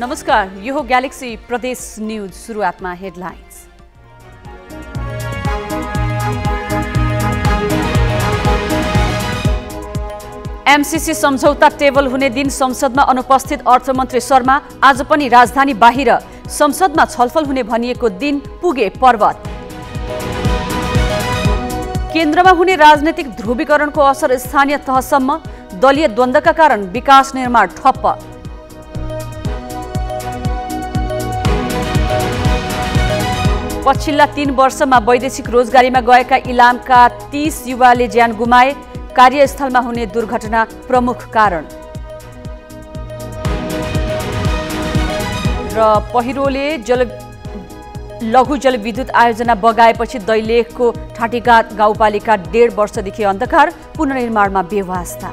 नमस्कार, यो हो ग्यालेक्सी प्रदेश न्यूज। सुरुवातमा हेडलाइन्स। एमसीसी सम्झौता टेबल हुने दिन संसदमा अनुपस्थित अर्थमन्त्री शर्मा। आज पनि राजधानी बाहिर संसदमा छलफल हुने भनिएको दिन पुगे पर्वत। केन्द्रमा हुने राजनैतिक ध्रुवीकरणको असर स्थानीय तहसम्म। दलीय द्वन्द्वका कारण विकास निर्माण ठप्प। पछिल्ला 3 वर्षमा वैदेशिक रोजगारीमा गएका इलामका 30 युवाले ज्यान गुमाए। कार्यस्थलमा हुने दुर्घटना प्रमुख कारण। र पहिरोले लघु जलविद्युत आयोजना बगाएपछि दैलेखको ठाटीघाट गाउँपालिका 1.5 वर्षदेखि अन्धकार, पुनर्निर्माणमा बेवास्ता।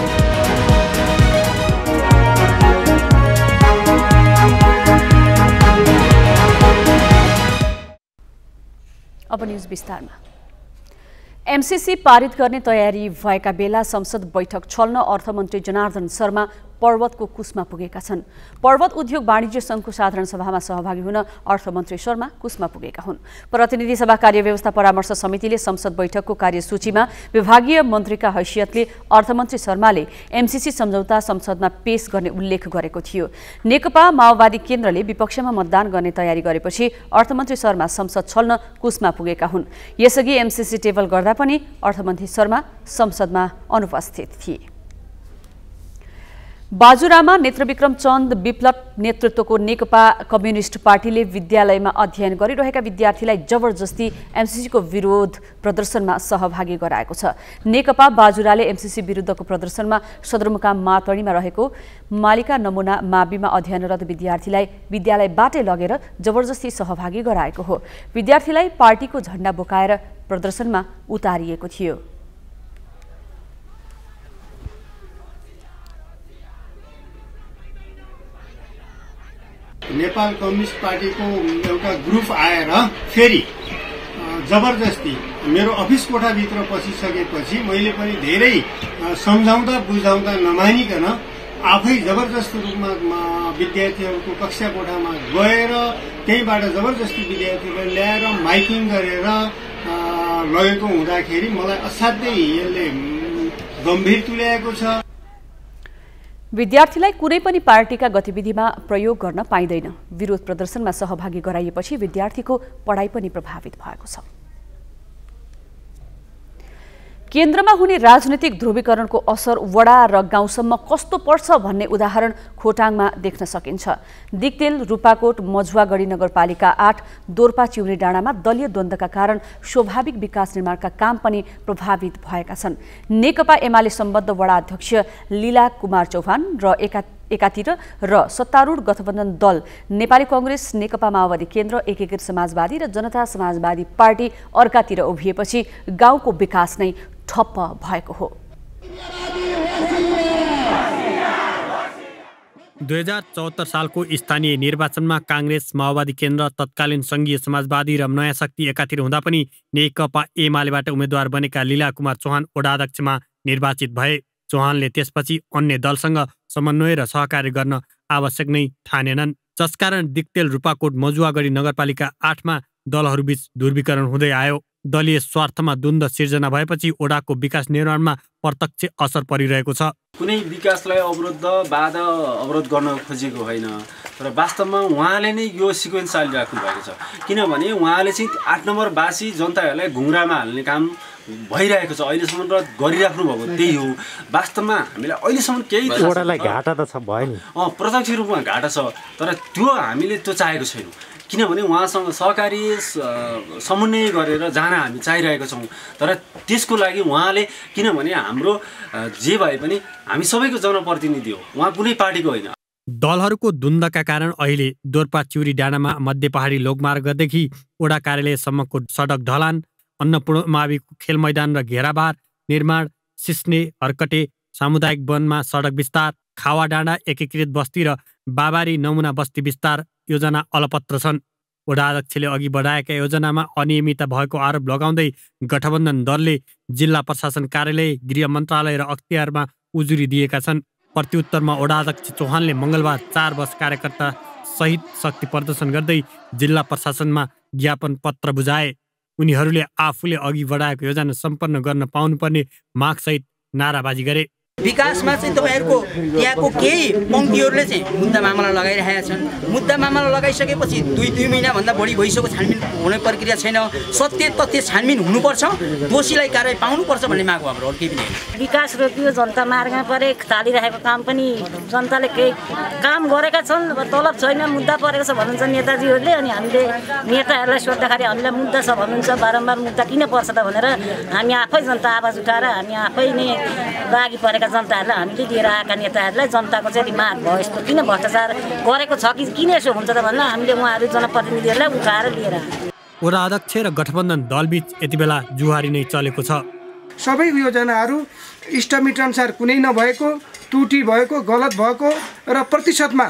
अब न्यूज विस्तारमा। एमसीसी पारित गर्ने तयारी भएका बेला संसद बैठक छल्न अर्थमन्त्री जनार्दन शर्मा पर्वतको कुसमा पुगेका छन्। पर्वत उद्योग वाणिज्य संघको साधारण सभामा सहभागी हुन अर्थमन्त्री शर्मा कुसमा पुगेका हुन्। प्रतिनिधि सभा कार्यव्यवस्था परामर्श समितिले संसद बैठकको कार्यसूचीमा विभागीय मन्त्रीका हैसियतले अर्थमन्त्री शर्माले एमसीसी सम्झौता संसदमा पेश गर्ने उल्लेख गरेको थियो। नेकपा माओवादी केन्द्रले विपक्षमा मतदान गर्ने तयारी गरेपछि अर्थमन्त्री शर्मा संसद छल्न कुसमा पुगेका हुन्। यसअघि एमसीसी टेबल गर्दा पनि अर्थमन्त्री शर्मा संसदमा अनुपस्थित थिए। बाजुरामा नेत्रविक्रम चन्द विप्लव नेतृत्वको नेकपा कम्युनिस्ट पार्टीले विद्यालयमा अध्ययन गरिरहेका विद्यार्थीलाई जबरजस्ती एमसीसीको विरोध प्रदर्शनमा सहभागी गराएको छ। नेकपा बाजुराले एमसीसी विरुद्धको प्रदर्शनमा सदरमुकाम मातडीमा रहेको मालिका नमुना माविमा अध्ययनरत विद्यार्थीलाई विद्यालयबाटै लगेर जबरजस्ती सहभागी गराएको हो। विद्यार्थीलाई पार्टीको झण्डा बोकाएर प्रदर्शनमा उतारिएको थियो। नेपाल कम्युनिस्ट पार्टीको एउटा ग्रुप आएर फेरि जबरजस्ती मेरो अफिस कोठाभित्र पसिसकेपछि मैले पनि धेरै सम्झाउँदा बुझाउँदा नमानिकन आफै जबरजस्ती रूपमा विद्यार्थीहरूको कक्षा कोठामा गएर त्यहीबाट जबरजस्ती विद्यार्थीलाई ल्याएर माइकिङ गरेर लगेको हुँदाखेरि मलाई असाध्यै यसले गम्भीर तुल्याएको छ। विद्यार्थीलाई कुनै पनि पार्टीका गतिविधिमा प्रयोग गर्न पाइँदैन। विरोध प्रदर्शनमा सहभागी गराइएपछि विद्यार्थीको पढाइ पनि प्रभावित भएको छ। केन्द्रमा हुने राजनैतिक ध्रुवीकरणको असर वडा र गाउँसम्म कस्तो पर्छ भन्ने उदाहरण खोटाङमा देख्न सकिन्छ। दिक्तेल, रूपाकोट, मझुवागढी नगरपालिका 8, दोर्पा चिउरे डाँडामा दलीय द्वन्द्वका कारण स्वाभाविक विकास निर्माणका काम पनि प्रभावित भएका छन्। नेकपा एमाले सम्बद्ध वडा अध्यक्ष लीला कुमार चौहान र एकातिर र सत्तारूढ गठबन्धन दल नेपाली कांग्रेस, नेकपा माओवादी केन्द्र, एकीकृत समाजवादी र जनता समाजवादी पार्टी अर्कातिर उभिएपछि गाउँको विकास नै ठप्प भएको हो। 2074 सालको स्थानीय निर्वाचनमा कांग्रेस, माओवादी केन्द्र, तत्कालीन संघीय समाजवादी र नयाँ शक्ति एकातिर हुँदा पनि नेकपा एमालेबाट उम्मेद्वार बनेका लीला कुमार चौहान वडाध्यक्षमा निर्वाचित भए। चौहानले त्यसपछि अन्य दलसँग समन्वय र सहकार्य गर्न आवश्यक नै ठानेनन्, जसकारण दिक्तेल, रूपाकोट, मजुवागढी नगरपालिका 8मा दलहरूबीच ध्रुवीकरण हुँदै आयो। दलीय स्वार्थमा द्वन्द्व सिर्जना भएपछि ओडाको विकास निर्माणमा प्रत्यक्ष असर परिरहेको छ। कुनै विकासलाई बाधा अवरोध गर्न खोजेको होइन, तर वास्तवमा उहाँले नै यो सिक्वेन्स चालिराख्नु भएको छ। किनभने उहाँले चाहिँ 8 नम्बर बासी जनताहरूलाई घुङ्रामा हाल्ने काम भइरहेको छ अहिलेसम्म र गरिराख्नु भएको त्यही हो। वास्तवमा हामीलाई अहिलेसम्म केही ओडालाई घाटा त छ भयो नि, प्रत्यक्ष रूपमा घाटा छ, तर त्यो हामीले त्यो चाहेको छैनौँ। किनभने उहाँसँग सहकारी समन्वय गरेर जान हामी चाहिरहेका छौँ, तर त्यसको लागि उहाँले, किनभने हाम्रो जे भए पनि हामी सबैको जनप्रतिनिधि हो, उहाँ कुनै पार्टीको होइन। दलहरूको द्वन्द्वका कारण अहिले दोर्पा चिउरी डाँडामा मध्य पहाडी लोकमार्गदेखि ओडा कार्यालयसम्मको सडक ढलान, अन्नपूर्ण माविको खेल मैदान र घेराबार निर्माण, सिस्ने हर्कटे सामुदायिक वनमा सडक विस्तार, खावा डाँडा एकीकृत बस्ती र बाबारी नमुना बस्ती विस्तार योजना अलपत्र छन्। वडा अध्यक्षले अघि बढाएका योजनामा अनियमितता भएको आरोप लगाउँदै गठबन्धन दलले जिल्ला प्रशासन कार्यालय, गृह मन्त्रालय र अख्तियारमा उजुरी दिएका छन्। प्रत्युत्तरमा वडा अध्यक्ष चौहानले मङ्गलबार 4 वर्ष कार्यकर्ता सहित शक्ति प्रदर्शन गर्दै जिल्ला प्रशासनमा ज्ञापन पत्र बुझाए। उनीहरूले आफूले अघि बढाएको योजना सम्पन्न गर्न पाउनुपर्ने मागसहित नाराबाजी गरे। विकासमा चाहिँ तपाईँहरूको त्यहाँको केही पङ्क्तिहरूले चाहिँ मुद्दा मामला लगाइरहेका छन्। मुद्दा मामला लगाइसकेपछि 2 महिनाभन्दा बढी भइसक्यो, छानबिन हुने प्रक्रिया छैन। सत्य तथ्य छानबिन हुनुपर्छ, दोषीलाई कारवाही पाउनुपर्छ भन्ने माग हो हाम्रो, अरू केही पनि होइन। विकास रोकियो, जनता मार्गमा परे, थालिरहेको काम पनि जनताले केही काम गरेका छन्। अब तलब छैन, मुद्दा परेको छ भन्नुहुन्छ नेताजीहरूले। अनि हामीले नेताहरूलाई सोद्धाखेरि हामीलाई मुद्दा छ भन्नुहुन्छ, बारम्बार मुद्दा किन पर्छ त भनेर हामी आफै जनता आवाज उठाएर हामी आफै नै लागि परेका जनताहरूलाई हामीले लिएर आएका नेताहरूलाई जनताको चाहिँ माग भयो यस्तो किन भ्रष्टाचार गरेको छ कि किन यसो हुन्छ त भनेर हामीले उहाँहरू जनप्रतिनिधिहरूलाई उठाएर लिएर आए। वडा अध्यक्ष र गठबन्धन दलबीच यति बेला जुहारी नै चलेको छ। सबै योजनाहरू इष्टमित अनुसार कुनै नभएको, त्रुटि भएको, गलत भएको र प्रतिशतमा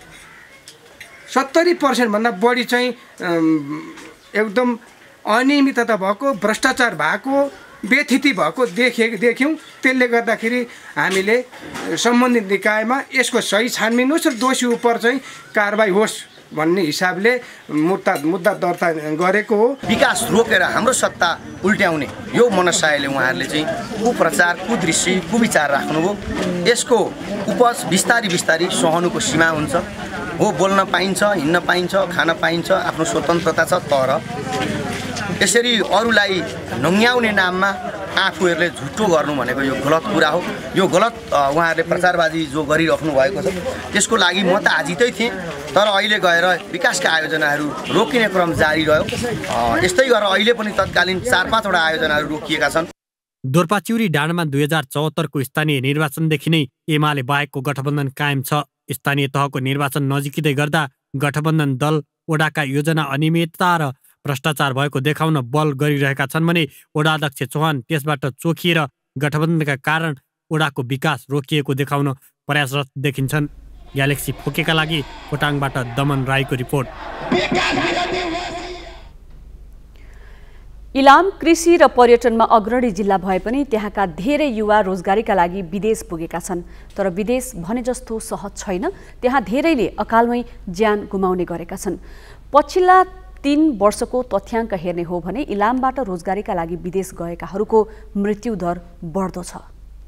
70% भन्दा बढी चाहिँ एकदम अनियमितता भएको, भ्रष्टाचार भएको, व्यथिति भएको देख्यौँ। त्यसले गर्दाखेरि हामीले सम्बन्धित निकायमा यसको सही छानबिन होस् र दोषी उप चाहिँ कारबाही होस् भन्ने हिसाबले मुद्दा दर्ता गरेको हो। विकास रोकेर हाम्रो सत्ता उल्ट्याउने यो मनसायले उहाँहरूले चाहिँ कुप्रचार, कुदृष्टि, कुविचार राख्नुभयो। यसको उपज बिस्तारी सहनुको सीमा हुन्छ। हो, बोल्न पाइन्छ, हिँड्न पाइन्छ, खान पाइन्छ, आफ्नो स्वतन्त्रता छ, तर यसरी अरूलाई नङ्ग्याउने नाममा आफूहरूले झुटो गर्नु भनेको यो गलत कुरा हो। यो गलत उहाँहरूले प्रचारबाजी जो गरिराख्नु भएको छ त्यसको लागि म त आजितै थिएँ, तर अहिले गएर विकासका आयोजनाहरू रोकिने क्रम जारी रह्यो। यस्तै गरेर अहिले पनि तत्कालीन 4-5 वटा आयोजनाहरू रोकिएका छन्। दोर्पाचिउरी डाँडामा 2074 को स्थानीय निर्वाचनदेखि नै एमाले बाहेकको गठबन्धन कायम छ। स्थानीय तहको निर्वाचन नजिकै गर्दा गठबन्धन दल वडाका योजना अनियमितता र भ्रष्टाचार भएको देखाउन बल गरिरहेका छन् भने वडा अध्यक्ष चौहान त्यसबाट चोखिएर गठबन्धनका कारण वडाको विकास रोकिएको देखाउन प्रयासरत देखिन्छन्। ग्यालेक्सी फोकेका लागि खोटाङबाट दमन राईको रिपोर्ट। इलाम कृषि र पर्यटनमा अग्रणी जिल्ला भए पनि त्यहाँका धेरै युवा रोजगारीका लागि विदेश पुगेका छन्। तर विदेश भने जस्तो सहज छैन। त्यहाँ धेरैले अकालमै ज्यान गुमाउने गरेका छन्। पछिल्ला 3 वर्षको तथ्याङ्क हेर्ने हो भने इलामबाट रोजगारीका लागि विदेश गएकाहरूको मृत्युदर बढ्दो छ।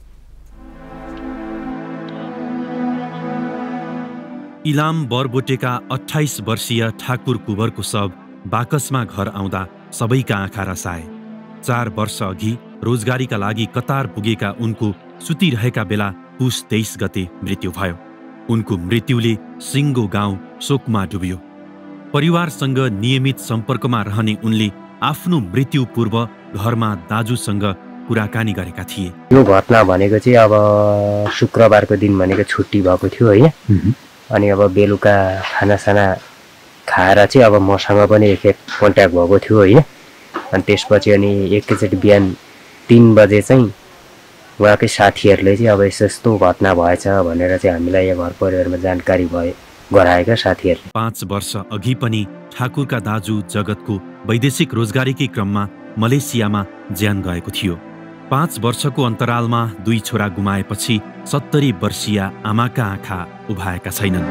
इलाम बरबोटेका 28 वर्षीय ठाकुर कुवरको शव बाकसमा घर आउँदा सबैका आँखा रसाए। 4 वर्ष अघि रोजगारीका लागि कतार पुगेका उनको सुतिरहेका बेला पुस 23 गते मृत्यु भयो। उनको मृत्युले सिङ्गो गाउँ शोकमा डुब्यो। परिवारसँग नियमित सम्पर्कमा रहने उनले आफ्नो मृत्यु पूर्व घरमा दाजुसँग कुराकानी गरेका थिए। यो घटना भनेको चाहिँ अब शुक्रबारको दिन भनेको छुट्टी भएको थियो होइन। अनि अब बेलुका खानासाना खाएर चाहिँ अब मसँग पनि एकखेप कन्ट्याक्ट भएको थियो होइन। अनि त्यसपछि अनि एकैचोटि बिहान 3 बजे चाहिँ उहाँकै साथीहरूले चाहिँ अब यस्तो घटना भएछ भनेर चाहिँ हामीलाई यहाँ घर परिवारमा जानकारी गराएका साथीहरूले। 5 वर्ष अघि पनि ठाकुरका दाजु जगतको वैदेशिक रोजगारीकै क्रममा मलेसियामा ज्यान गएको थियो। 5 वर्षको अन्तरालमा 2 छोरा गुमाएपछि 70 वर्षीय आमाका आँखा उभाएका छैनन्।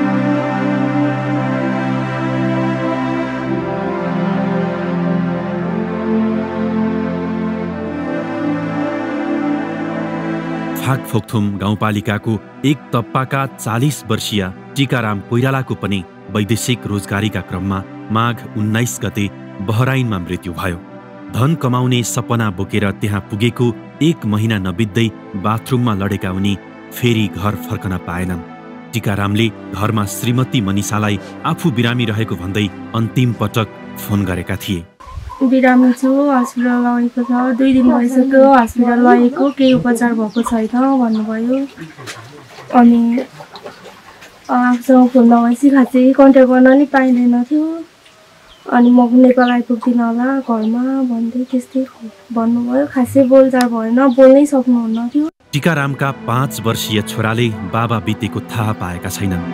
फाकफोक्थुम गाउँपालिकाको एक तप्पाका 40 वर्षीय टीकाराम कोइरालाको पनि वैदेशिक रोजगारीका क्रममा माघ 19 गते बहराइनमा मृत्यु भयो। धन कमाउने सपना बोकेर त्यहाँ पुगेको 1 महिना नबित्दै बाथरुममा लडेका उनी फेरि घर फर्कन पाएनन्। टीकारामले घरमा श्रीमती मनिषालाई आफू बिरामी रहेको भन्दै अन्तिम पटक फोन गरेका थिए। बिरामी छु, हस्पिटल लगेको छ, 2 दिन भइसक्यो हस्पिटल लगेको, केही उपचार भएको छैन भन्नुभयो। अनि आफूसँग फोन नभएपछि खासै कन्ट्याक्ट गर्न नि पाइँदैन थियो। अनि म नेपाल आइपुग्दिनँ होला घरमा भन्दै त्यस्तै भन्नुभयो। खासै बोलचाल भएन, बोल्नै सक्नुहुन्न थियो। टीकारामका 5 वर्षीय छोराले बाबा बितेको थाहा पाएका छैनन्।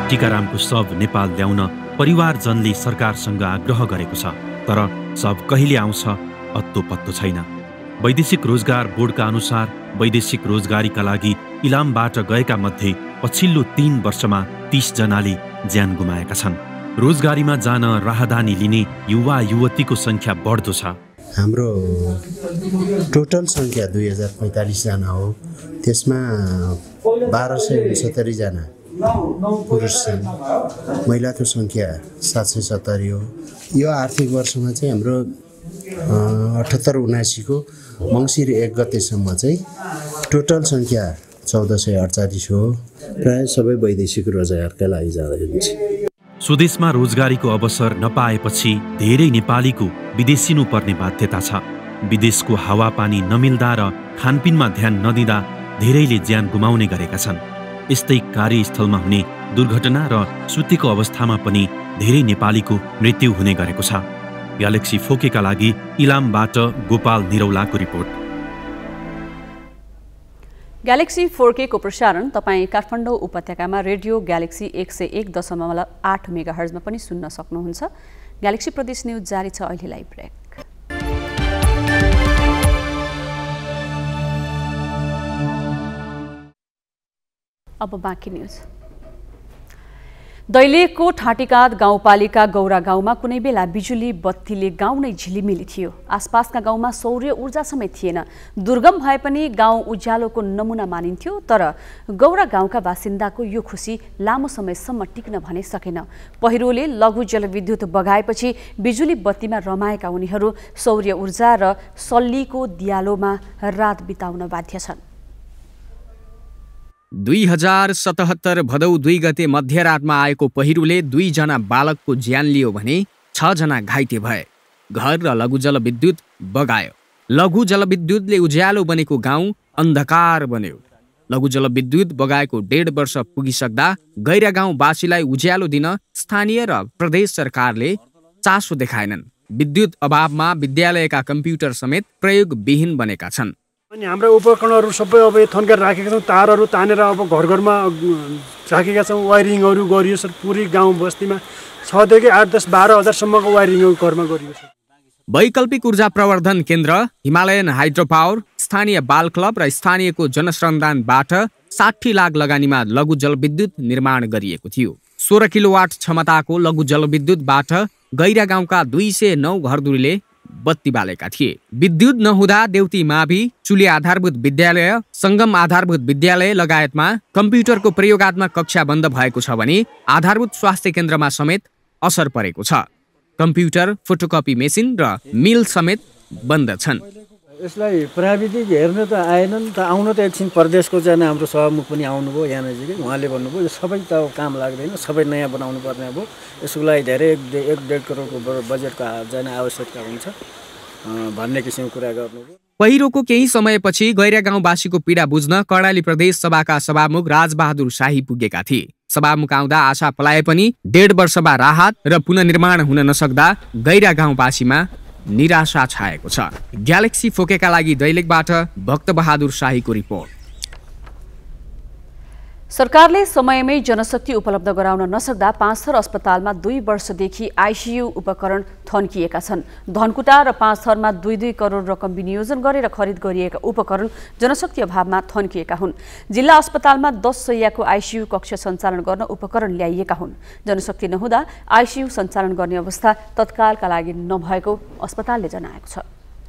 टीकारामको शव नेपाल ल्याउन परिवारजनले सरकारसँग आग्रह गरेको छ, तर शव कहिले आउँछ अत्तो पत्तो छैन। वैदेशिक रोजगार बोर्डका अनुसार वैदेशिक रोजगारीका लागि इलामबाट गएका मध्ये पछिल्लो 3 वर्षमा 30 जनाले ज्यान गुमाएका छन्। रोजगारीमा जान राहदानी लिने युवा युवतीको संख्या बढ्दो छ। हाम्रो टोटल संख्या 2045 जना हो, त्यसमा 1269 जना पुरुष छन्, महिलाको संख्या 770 हो। यो आर्थिक वर्षमा चाहिँ हाम्रो 78-79 को मङ्सिर 1 गतेसम्म चाहिँ टोटल संख्या 1448 हो। प्राय सबै वैदेशिक रोजगारका लागि जाँदै हुन्छ। स्वदेशमा रोजगारीको अवसर नपाएपछि धेरै नेपालीको विदेशिनु पर्ने बाध्यता छ। विदेशको हावापानी नमिल्दा र खानपिनमा ध्यान नदिँदा धेरैले ज्यान गुमाउने गरेका छन्। यस्तै कार्यस्थलमा हुने दुर्घटना र सुतेको अवस्थामा पनि धेरै नेपालीको मृत्यु हुने गरेको छ। ग्यालेक्सी फोकेका लागि इलामबाट गोपाल निरौलाको रिपोर्ट। ग्यालेक्सी 4K को प्रसारण तपाईँ काठमाडौँ उपत्यकामा रेडियो ग्यालेक्सी 101.8 मेगाहर्जमा पनि सुन्न सक्नुहुन्छ। ग्यालेक्सी प्रदेश न्यूज जारी छ, अहिलेलाई ब्रेक। अब बाँकी न्यूज। दैलेखको ठाटीकाँध गाउँपालिका गौरा गाउँमा कुनै बेला बिजुली बत्तीले गाउँ नै झिलिमिली थियो। आसपासका गाउँमा सौर्य ऊर्जा समेत थिएन। दुर्गम भए पनि गाउँ उज्यालोको नमुना मानिन्थ्यो, तर गौरा गाउँका बासिन्दाको यो खुसी लामो समयसम्म टिक्न भने सकेन। पहिरोले लघु जलविद्युत बगाएपछि बिजुली बत्तीमा रमाएका उनीहरू सौर्य ऊर्जा र सल्लीको दियालोमा रात बिताउन बाध्य छन्। 2077 भदौ 2 गते मध्यरातमा आएको पहिरोले 2 जना बालकको ज्यान लियो भने 6 जना घाइते भए। घर र लघु जलविद्युत बगायो। लघु जलविद्युतले उज्यालो बनेको गाउँ अन्धकार बन्यो। लघु जलविद्युत बगाएको 1.5 वर्ष पुगिसक्दा गैरा गाउँवासीलाई उज्यालो दिन स्थानीय र प्रदेश सरकारले चासो देखाएनन्। विद्युत अभावमा विद्यालयका कम्प्युटर समेत प्रयोगविहीन बनेका छन्। अनि हाम्रा उपकरणहरू सबै अब थन्काएर राखेका छौँ। तारहरू तानेर अब घर-घरमा राखेका छौँ। वायरिङहरू गरियो सर। पुरै गाउँ बस्तीमा 6 देखि 8, 10, 12 हजारसम्मको वायरिङ घरमा गरियो सर। वैकल्पिक ऊर्जा प्रवर्धन केन्द्र, हिमालयन हाइड्रो पावर, स्थानीय बाल क्लब र स्थानीयको जनश्रमदानबाट 60 लाख लगानीमा लघु जलविद्युत निर्माण गरिएको थियो। 16 किलोवाट क्षमताको लघु जलविद्युतबाट गैरा गाउँका 209 घरधुरीले बत्ती बालेका थिए। विद्युत नहुँदा देउती मावि, चुली आधारभूत विद्यालय, सङ्गम आधारभूत विद्यालय लगायतमा कम्प्युटरको प्रयोगात्मक कक्षा बन्द भएको छ भने आधारभूत स्वास्थ्य केन्द्रमा समेत असर परेको छ। कम्प्युटर, फोटोकपी मेसिन र मिल समेत बन्द छन्। यसलाई प्राविधिक हेर्न त आएनन्, त आउन त एकछिन प्रदेशको चाहिँ हाम्रो सभामुख पनि आउनुभयो यहाँ नजिकै। उहाँले भन्नुभयो यो सबै त काम लाग्दैन, सबै नयाँ बनाउनु पर्ने अब यसको लागि धेरै 1.5 करोडको बजेटको जाने आवश्यकता हुन्छ भन्ने किसिमको कुरा गर्नुभयो। पहिरोको केही समयपछि गैरा गाउँवासीको पीडा बुझ्न कर्णाली प्रदेश सभाका सभामुख राजबहादुर शाही पुगेका थिए। सभामुख आउँदा आशा पलाए पनि 1.5 वर्षमा राहत र पुनर्निर्माण हुन नसक्दा गैरा गाउँवासीमा निराशा छाएको छ। ग्यालेक्सी फोकेका लागि दैलेखबाट भक्तबहादुर शाहीको रिपोर्ट। सरकारले समयमै जनशक्ति उपलब्ध गराउन नसक्दा पाँचथर अस्पतालमा 2 वर्षदेखि आइसियु उपकरण थन्किएका छन्। धनकुटा र पाँचथरमा 2-2 करोड रकम विनियोजन गरेर खरिद गरिएका उपकरण जनशक्ति अभावमा थन्किएका हुन्। जिल्ला अस्पतालमा 10 शय्याको आइसियु कक्ष सञ्चालन गर्न उपकरण ल्याइएका हुन्। जनशक्ति नहुँदा आइसियु सञ्चालन गर्ने अवस्था तत्कालका लागि नभएको अस्पतालले जनाएको छ।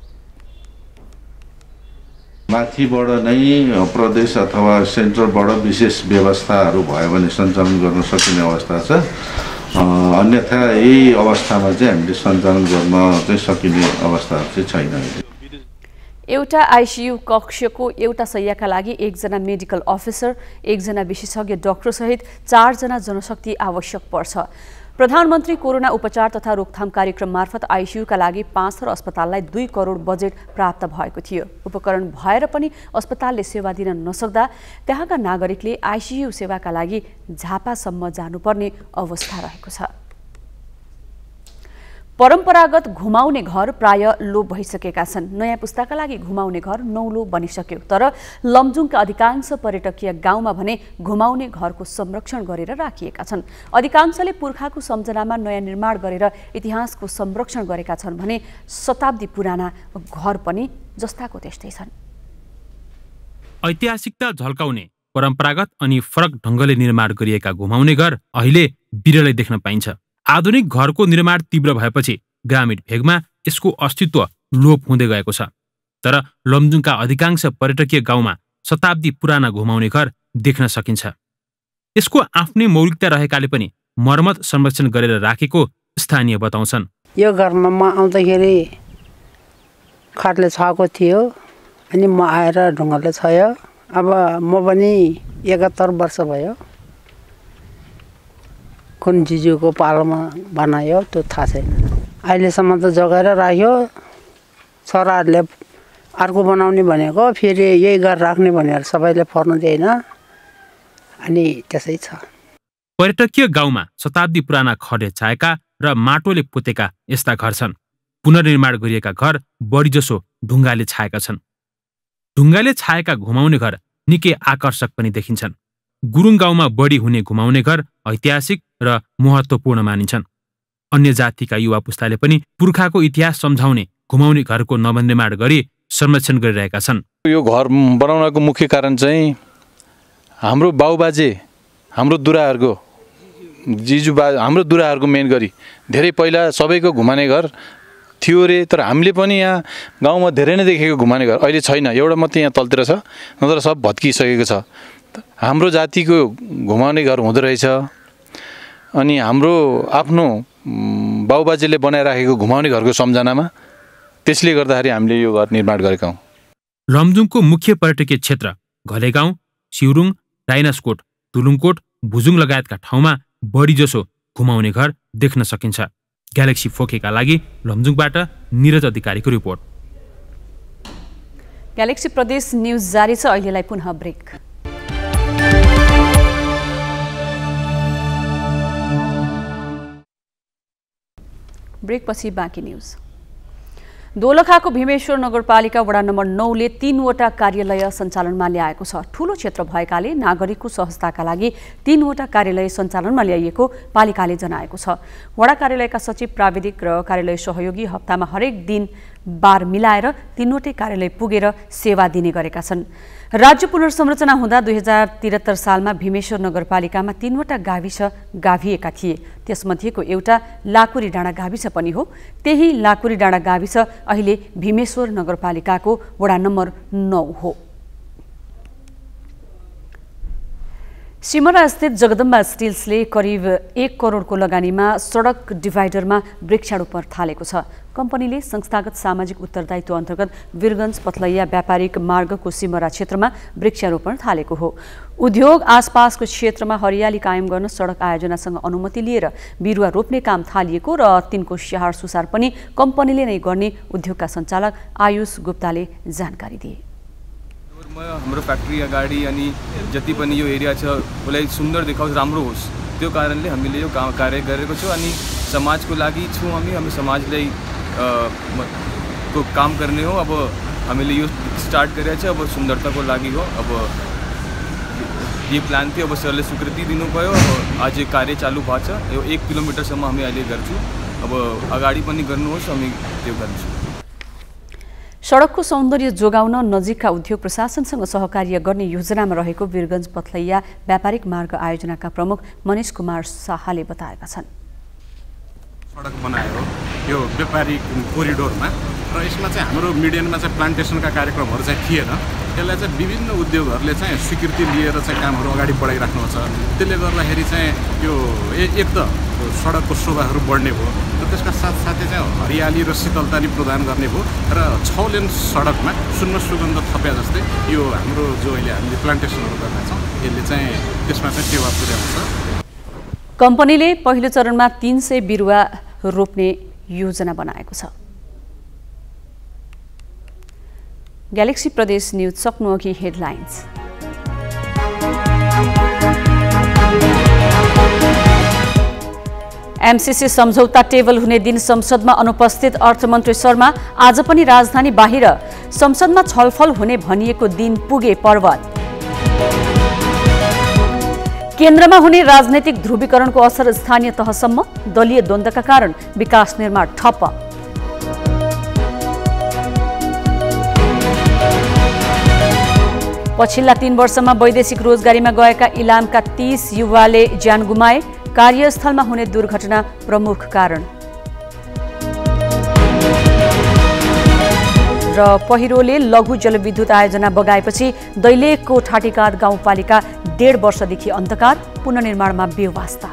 माथिबाट नै प्रदेश अथवा सेन्ट्रलबाट विशेष व्यवस्थाहरू भयो भने सञ्चालन गर्न सकिने अवस्था छ। अन्यथा यही अवस्थामा चाहिँ हामीले सञ्चालन गर्न चाहिँ सकिने अवस्थाहरू चाहिँ छैन। एउटा आइसियु कक्षको एउटा शय्याका लागि 1 जना मेडिकल अफिसर, 1 जना विशेषज्ञ डाक्टर सहित 4 जना जनशक्ति आवश्यक पर्छ। प्रधानमन्त्री कोरोना उपचार तथा रोकथाम कार्यक्रम मार्फत आइसियुका लागि पाँचथर अस्पताललाई 2 करोड बजेट प्राप्त भएको थियो। उपकरण भएर पनि अस्पतालले सेवा दिन नसक्दा त्यहाँका नागरिकले आइसियु सेवाका लागि झापासम्म जानुपर्ने अवस्था रहेको छ। परम्परागत घुमाउने घर प्राय लोप भइसकेका छन्। नयाँ पुस्ताका लागि घुमाउने घर नौलो बनिसक्यो, तर लमजुङका अधिकांश पर्यटकीय गाउँमा भने घुमाउने घरको संरक्षण गरेर राखिएका छन्। अधिकांशले पुर्खाको सम्झनामा नयाँ निर्माण गरेर इतिहासको संरक्षण गरेका छन् भने शताब्दी पुराना घर पनि जस्ताको त्यस्तै छन्। ऐतिहासिकता झल्काउने परम्परागत अनि फरक ढङ्गले निर्माण गरिएका घुमाउने घर अहिले बिरलै देख्न पाइन्छ। आधुनिक घरको निर्माण तीव्र भएपछि ग्रामीण भेगमा यसको अस्तित्व लोप हुँदै गएको छ। तर लमजुङका अधिकांश पर्यटकीय गाउँमा शताब्दी पुराना घुमाउने घर देख्न सकिन्छ। यसको आफ्नै मौलिकता रहेकाले पनि मर्मत संरक्षण गरेर राखेको स्थानीय बताउँछन्। यो घरमा म आउँदाखेरि खाटले छाएको थियो, अनि म आएर ढुङ्गाले छायो। अब म पनि 71 वर्ष भयो। कुन जिजुको पालोमा बनायो त्यो थाहा छैन। अहिलेसम्म त जोगाएर राख्यो। छोराहरूले अर्को बनाउने भनेको, फेरि यही घर राख्ने भनेर सबैले फर्नु दिएन, अनि त्यसै छ। पर्यटकीय गाउँमा शताब्दी पुराना खडे छाएका र माटोले पोतेका यस्ता घर छन्। पुनर्निर्माण गरिएका घर बढीजसो ढुङ्गाले छाएका छन्। ढुङ्गाले छाएका घुमाउने घर निकै आकर्षक पनि देखिन्छन्। गुरुङ गाउँमा बढी हुने घुमाउने घर ऐतिहासिक र महत्त्वपूर्ण मानिन्छन्। अन्य जातिका युवा पुस्ताले पनि पुर्खाको इतिहास सम्झाउने घुमाउने घरको नवनिर्माण गरी संरक्षण गरिरहेका छन्। यो घर बनाउनको मुख्य कारण चाहिँ हाम्रो बाउबाजे, हाम्रो दुराहरूको हाम्रो दुराहरूको मेन गरी धेरै पहिला सबैको घुमाउने घर थियो रे। तर हामीले पनि यहाँ गाउँमा धेरै नै देखेको घुमाउने घर अहिले छैन। एउटा मात्रै यहाँ तलतिर छ, नत्र सब भत्किसकेको छ। हाम्रो जातिको घुमाउने घर हुँदो रहेछ। अनि हाम्रो आफ्नो बाउबाजेले बनाइराखेको घुमाउने घरको सम्झनामा, त्यसले गर्दाखेरि हामीले यो घर निर्माण गरेका हौँ। लमजुङको मुख्य पर्यटकीय क्षेत्र घलेगाउँ, सिउरुङ, डाइनासकोट, तुलुङकोट, भुजुङ लगायतका ठाउँमा बढीजसो घुमाउने घर देख्न सकिन्छ। ग्यालेक्सी 4K का लागि लमजुङबाट निरज अधिकारीको रिपोर्ट। ग्यालेक्सी प्रदेश न्यूज जारी छ। अहिलेलाई पुनः ब्रेक। ब्रेकपछि बाँकी न्यूज। दोलखाको भीमेश्वर नगरपालिका वडा नम्बर 9 ले 3वटा कार्यालय सञ्चालनमा ल्याएको छ। ठूलो क्षेत्र भएकाले नागरिकको सहजताका लागि 3वटा कार्यालय सञ्चालनमा ल्याइएको पालिकाले जनाएको छ। वडा कार्यालयका सचिव, प्राविधिक र कार्यालय सहयोगी हप्तामा हरेक दिन बार मिलाएर 3वटै कार्यालय पुगेर सेवा दिने गरेका छन्। राज्य पुनर्संरचना हुँदा 2073 सालमा भीमेश्वर नगरपालिकामा 3वटा गाविस गाभिएका थिए। त्यसमध्येको एउटा लाकुरी डाँडा गाविस पनि हो। त्यही लाकुरी डाँडा गाविस अहिले भीमेश्वर नगरपालिकाको वडा नम्बर 9 हो। सिमरा स्थित जगदम्बा स्टिल्सले करिब 1 करोडको लगानीमा सडक डिभाइडरमा वृक्षारोपण थालेको छ। कम्पनीले संस्थागत सामाजिक उत्तरदायित्व अन्तर्गत वीरगञ्ज पथलैया व्यापारिक मार्गको सिमरा क्षेत्रमा वृक्षारोपण थालेको हो। उद्योग आसपासको क्षेत्रमा हरियाली कायम गर्न सडक आयोजनासँग अनुमति लिएर बिरुवा रोप्ने काम थालिएको र तिनको स्याहार सुसार पनि कम्पनीले नै गर्ने उद्योगका सञ्चालक आयुष गुप्ताले जानकारी दिए। हाम्रो फ्याक्ट्री अगाडि अनि जति पनि यो एरिया छ उसलाई सुन्दर देखाओस्, राम्रो होस्, त्यो कारणले हामीले यो कार्य गरेको छौँ। अनि समाजको लागि छौँ हामी समाजलाई को काम गर्ने हो। अब हामीले यो स्टार्ट गरेको छ, अब सुन्दरताको लागि हो। अब ये प्लान थियो, अब सरले स्वीकृति दिनुभयो। अब आज कार्य चालू भएको छ। यो 1 किलोमिटरसम्म हामी अहिले गर्छौँ। अब अगाडि पनि गर्नुहोस्, हामी त्यो गर्छौँ। सडकको सौन्दर्य जोगाउन नजिकका उद्योग प्रशासनसँग सहकार्य गर्ने योजनामा रहेको वीरगञ्ज पथलैया व्यापारिक मार्ग आयोजनाका प्रमुख मनिष कुमार शाहले बताएका छन्। सडक बनायो यो व्यापारिक कोरिडोरमा, र यसमा चाहिँ हाम्रो मिडियनमा चाहिँ प्लान्टेसनका कार्यक्रमहरू चाहिँ थिएन। यसलाई चाहिँ विभिन्न उद्योगहरूले चाहिँ स्वीकृति लिएर चाहिँ कामहरू अगाडि बढाइराख्नु छ। त्यसले गर्दाखेरि चाहिँ यो एक त सडकको शोभाहरू बढ्ने भयो, र त्यसका साथसाथै चाहिँ हरियाली र शीतलता नि प्रदान गर्ने भयो। र 6 लेन सडकमा शून्य सुगन्ध थप्या जस्तै यो हाम्रो जो अहिले हामीले प्लान्टेसनहरू गर्नेछौँ यसले चाहिँ त्यसमा चाहिँ टेवा पुर्याउँछ। कम्पनीले पहिलो चरणमा 300 बिरुवा रोप्ने योजना बनाएको छ। ग्यालेक्सी प्रदेश न्यूज सक्नुअघि हेडलाइन्स। एमसीसी सम्झौता टेबल हुने दिन संसदमा अनुपस्थित अर्थमन्त्री शर्मा आज पनि राजधानी बाहिर संसदमा छलफल हुने भनिएको दिन पुगे पर्वत। केन्द्रमा हुने राजनैतिक ध्रुवीकरणको असर स्थानीय तहसम्म, दलीय द्वन्द्वका कारण विकास निर्माण ठप्प। पछिल्ला 3 वर्षमा वैदेशिक रोजगारीमा गएका इलामका 30 युवाले ज्यान गुमाए, कार्यस्थलमा हुने दुर्घटना प्रमुख कारण। र पहिरोले लघु जलविद्युत आयोजना बगाएपछि दैलेखको ठाटीकाद गाउँपालिका 1.5 वर्षदेखि अन्धकार, पुनर्निर्माणमा बेवास्ता।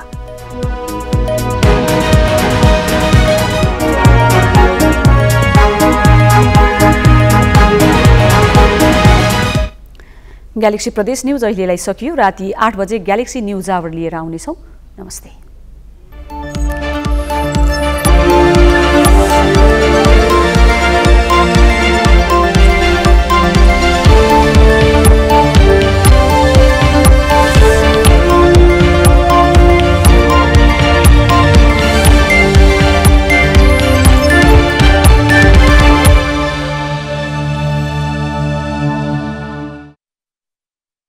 ग्यालेक्सी प्रदेश न्यूज अहिलेलाई सकियो। राति 8 बजे ग्यालेक्सी न्यूज आवर लिएर आउनेछौँ। नमस्ते।